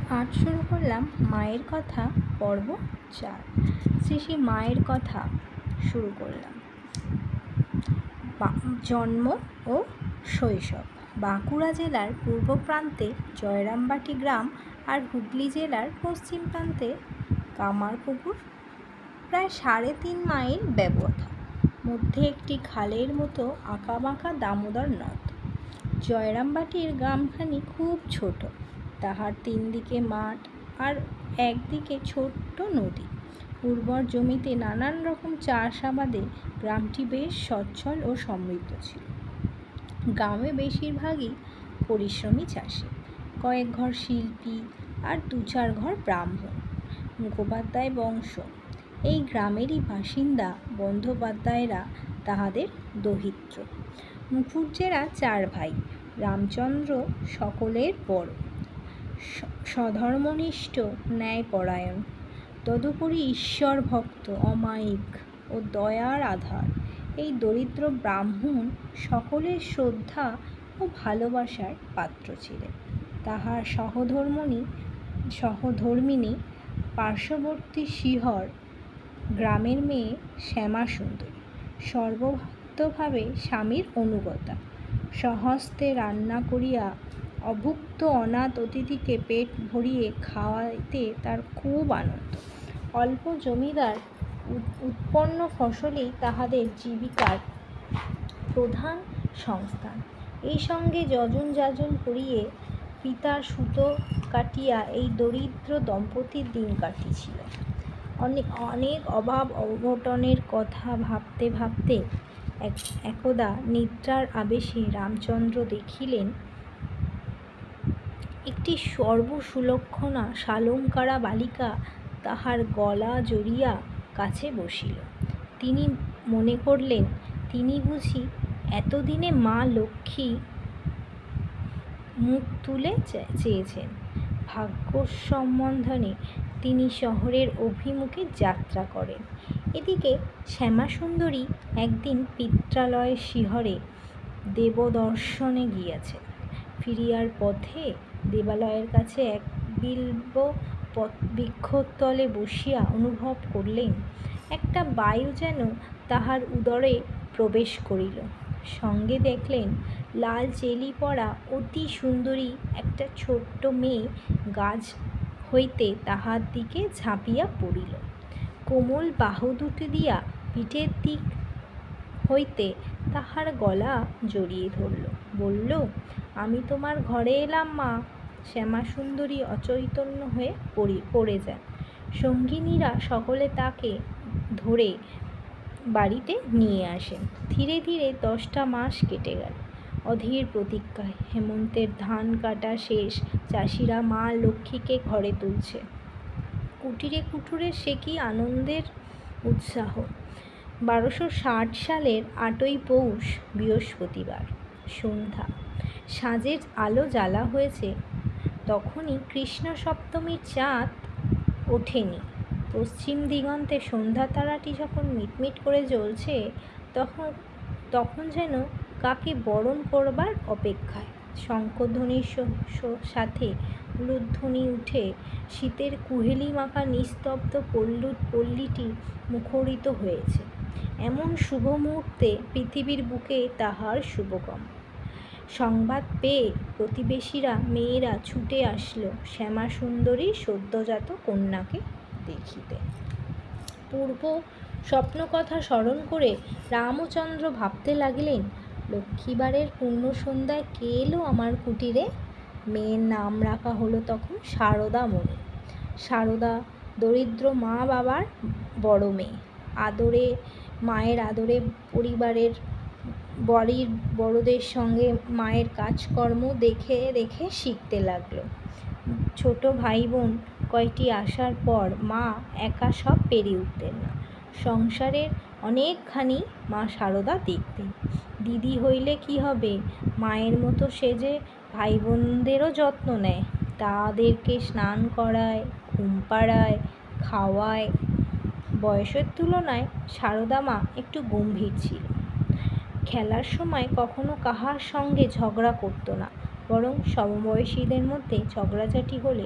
আজ শুরু করলাম মায়ের কথা পর্ব 4। শ্রী শ্রী মায়ের কথা শুরু করলাম। জন্ম ও শৈশব। বাঁকুড়া জেলার পূর্ব প্রান্তে জয়রামবাটি গ্রাম আর হুগলি জেলার পশ্চিম প্রান্তে কামারপুকুর, প্রায় 3.5 মাইল ব্যবধান, মধ্যে একটি খালের মতো আঁকাবাঁকা দামোদর নদ। জয়রামবাটির গ্রামখানি খুব ছোট, তাহার 3 দিকে মাঠ আর একদিকে ছোট্ট নদী। উর্বর জমিতে নানান রকম চাষাবাদে গ্রামটি বেশ সচ্ছল ও সমৃদ্ধ ছিল। গ্রামে বেশিরভাগই পরিশ্রমী চাষি, কয়েক ঘর শিল্পী আর 2-4 ঘর ব্রাহ্মণ। মুখোপাধ্যায় বংশ। এই গ্রামেরই বাসিন্দা বন্দ্যোপাধ্যায়রা তাহাদের দৌহিত্র। মুখুজ্জেরা 4 ভাই। রামচন্দ্র সকলের বড়, স্বধর্মনিষ্ঠ, ন্যায়পরায়ণ, তদুপরি ঈশ্বর ভক্ত, অমায়িক ও দয়ার আধার। এই দরিদ্র ব্রাহ্মণ সকলের শ্রদ্ধা ও ভালোবাসার পাত্র ছিলেন। তাহার সহধর্মিণী পার্শ্ববর্তী শিহর গ্রামের মেয়ে শ্যামাসুন্দরী, সর্বতোভাবে স্বামীর অনুগতা। স্বহস্তে রান্না করিয়া অভুক্ত অনাথ অতিথিকে পেট ভরিয়ে খাওয়াইতে তার খুব আনন্দ। অল্প জমিদার উৎপন্ন ফসলেই তাহাদের জীবিকার প্রধান সংস্থান। এই সঙ্গে যজন যাজন করিয়ে পিতার সুতো কাটিয়া এই দরিদ্র দম্পতির দিন কাটিছিল। অনেক অভাব অঘটনের কথা ভাবতে ভাবতে একদা নিদ্রার আবেশে রামচন্দ্র দেখিলেন একটি সর্বসুলক্ষণা শালঙ্কারা বালিকা তাহার গলা জড়িয়া কাছে বসিল। তিনি মনে করলেন, তিনি বুঝি এতদিনে মা লক্ষ্মী মুখ তুলে চেয়েছেন। ভাগ্যসম্বন্ধে তিনি শহরের অভিমুখে যাত্রা করেন। এদিকে শ্যামাসুন্দরী একদিন পিত্রালয় শিহরে দেবদর্শনে গিয়াছেন। ফিরিয়ার পথে দেবালয়ের কাছে এক বিল্ব বৃক্ষতলে বসিয়া অনুভব করলেন, একটা বায়ু যেন তাহার উদরে প্রবেশ করিল। সঙ্গে দেখলেন লাল চেলি পরা অতি সুন্দরী একটা ছোট্ট মেয়ে গাছ হইতে তাহার দিকে ঝাঁপিয়া পড়িল। কোমল বাহু দুটি দিয়া পিঠের দিক হইতে তাহার গলা জড়িয়ে ধরল, বলল, আমি তোমার ঘরে এলাম মা। শ্যামাসুন্দরী অচৈতন্য হয়ে পড়ে যান। সঙ্গিনীরা সকলে তাকে ধরে বাড়িতে নিয়ে আসেন। ধীরে ধীরে 10টা মাস কেটে গেল অধীর প্রতীক্ষায়। হেমন্তের ধান কাটা শেষ, চাষিরা মা লক্ষ্মীকে ঘরে তুলছে। কুটিরে কুটুরে সে কি আনন্দের উৎসাহ। 1260 সালের 8ই পৌষ, বৃহস্পতিবার, সন্ধ্যা। সাঁঝের আলো জ্বালা হয়েছে, তখনই কৃষ্ণ সপ্তমীর চাঁদ ওঠেনি। পশ্চিম দিগন্তে সন্ধ্যা তারাটি যখন মিটমিট করে জ্বলছে, তখন যেন কাকে বরণ করবার অপেক্ষায়। শঙ্খধ্বনির সাথে উলুধ্বনি উঠে শীতের কুহেলি মাখা নিস্তব্ধ পল্লীটি মুখরিত হয়েছে। এমন শুভ মুহূর্তে পৃথিবীর বুকে তাহার শুভগম সংবাদ পেয়ে প্রতিবেশীরা মেয়েরা ছুটে আসল শ্যামাসুন্দরীর সদ্যোজাত কন্যাকে দেখিতে। পূর্ব স্বপ্নকথা স্মরণ করে রামচন্দ্র ভাবতে লাগলেন, লক্ষ্মীবারের পূর্ণ সন্ধ্যায় কে এলো আমার কুটিরে। মেয়ের নাম রাখা হলো তখন সারদা মণি। সারদা দরিদ্র মা বাবার বড় মেয়ে। মায়ের আদরে পরিবারের বাড়ির বড়দের সঙ্গে মায়ের কাজকর্ম দেখে দেখে শিখতে লাগলো। ছোট ভাই বোন কয়টি আসার পর মা একা সব পেরে উঠতেন না। সংসারের অনেকখানি মা সারদা দেখতেন। দিদি হইলে কি হবে, মায়ের মতো সে যে ভাই বোনদেরও যত্ন নেয়, তাদেরকে স্নান করায়, ঘুম পাড়ায়, খাওয়ায়। বয়সের তুলনায় সারদা মা একটু গম্ভীর ছিল। খেলার সময় কখনো কাহার সঙ্গে ঝগড়া করতো না, বরং সমবয়সীদের মধ্যে ঝগড়াঝাটি হলে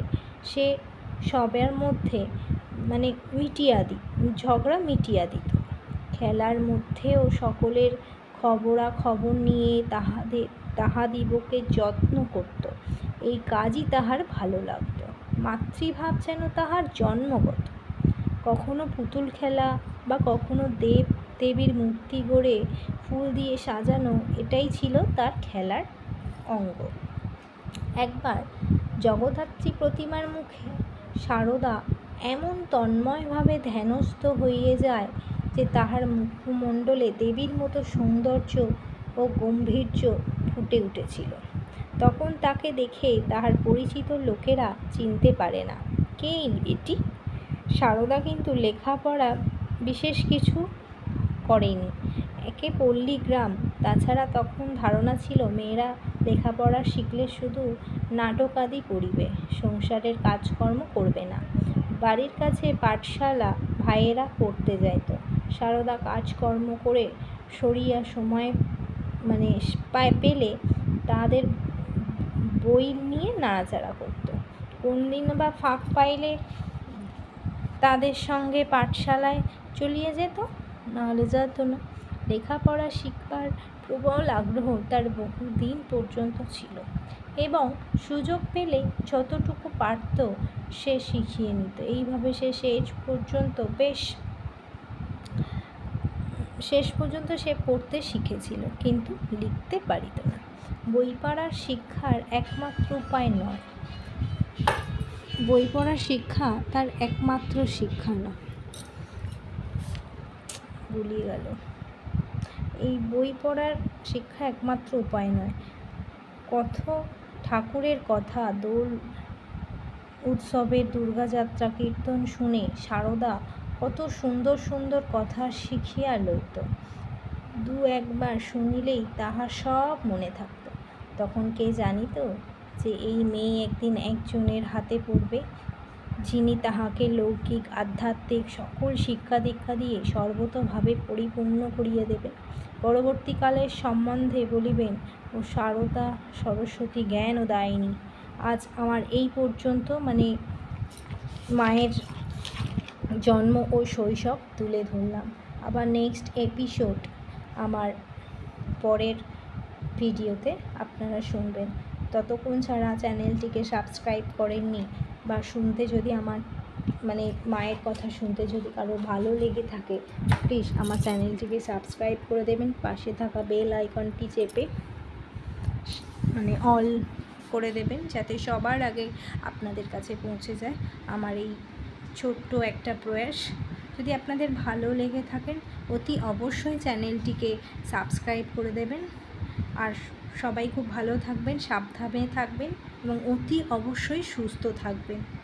সে সবার মধ্যে মানে ঝগড়া মিটিয়ে দিত। খেলার মধ্যেও সকলের খবরাখবর নিয়ে তাহাদিগকে যত্ন করত। এই কাজই তাহার ভালো লাগত। মাতৃভাব যেন তাহার জন্মগত। কখনো পুতুল খেলা বা কখনো দেব দেবীর মূর্তি গড়ে ফুল দিয়ে সাজানো, এটাই ছিল তার খেলার অঙ্গ। একবার জগদ্ধাত্রী প্রতিমার মুখে সারদা এমন তন্ময়ভাবে ধ্যানস্থ হইয়া যায় যে তাহার মুখমণ্ডলে দেবীর মতো সৌন্দর্য ও গাম্ভীর্য ফুটে উঠেছিল। তখন তাকে দেখে তাহার পরিচিত লোকেরা চিনতে পারে না, কে এটি? সারদা কিন্তু লেখাপড়া বিশেষ কিছু করেনি, একে পল্লী গ্রাম। তাছাড়া তখন ধারণা ছিল মেয়েরা লেখাপড়া শিখলে শুধু নাটকাদি করিবে, সংসারের কাজকর্ম করবে না। বাড়ির কাছে পাঠশালা ভাইয়েরা পড়তে যাইত। সারদা কাজকর্ম করে সরিয়া সময় পেলে তাদের বই নিয়ে নাড়াচাড়া করত। কোনদিন বা ফাঁক পাইলে তাদের সঙ্গে পাঠশালায় চলিয়া যেত, নাহলে যেত না। লেখাপড়া শিখবার প্রবল আগ্রহ তার বহুদিন পর্যন্ত ছিল এবং সুযোগ পেলে যতটুকু পারত সে শিখিয়ে নিত। এইভাবে সে শেষ পর্যন্ত সে পড়তে শিখেছিল, কিন্তু লিখতে পারিত না। বই পড়ার শিক্ষার একমাত্র উপায় নয়, বই পড়ার শিক্ষা তার একমাত্র শিক্ষা নয়। ভুলিয়ে গেল। এই বই পড়ার শিক্ষা একমাত্র উপায় নয়। কত ঠাকুরের কথা, দোল উৎসবের দুর্গাযাত্রা কীর্তন শুনে সারদা কত সুন্দর সুন্দর কথা শিখিয়া লইত। দু একবার শুনিলেই তাহার সব মনে থাকত। তখন কে জানিত যে এই মেয়ে একদিন একজনের হাতে পড়বে, যিনি তাহাকে লৌকিক আধ্যাত্মিক সকল শিক্ষা দীক্ষা দিয়ে সর্বতোভাবে পরিপূর্ণ করিয়া দেবেন। পরবর্তীকালের সম্বন্ধে বলিবেন, ও সারদা সরস্বতী জ্ঞান ও দায়িনী। আজ আমার এই পর্যন্ত মায়ের জন্ম ও শৈশব তুলে ধরলাম। আবার নেক্সট এপিসোড আমার পরের ভিডিওতে আপনারা শুনবেন। ততক্ষণ ছাড়া চ্যানেলটিকে সাবস্ক্রাইব করেননি বা শুনতে যদি আমার মায়ের কথা শুনতে যদি কারো ভালো লেগে থাকে, প্লিজ আমার চ্যানেলটিকে সাবস্ক্রাইব করে দেবেন। পাশে থাকা বেল আইকনটি চেপে অল করে দেবেন, যাতে সবার আগে আপনাদের কাছে পৌঁছে যায় আমার এই ছোট্ট একটা প্রয়াস। যদি আপনাদের ভালো লেগে থাকেন অতি অবশ্যই চ্যানেলটিকে সাবস্ক্রাইব করে দেবেন। আর সবাই খুব ভালো থাকবেন, সাবধানে থাকবেন এবং অতি অবশ্যই সুস্থ থাকবেন।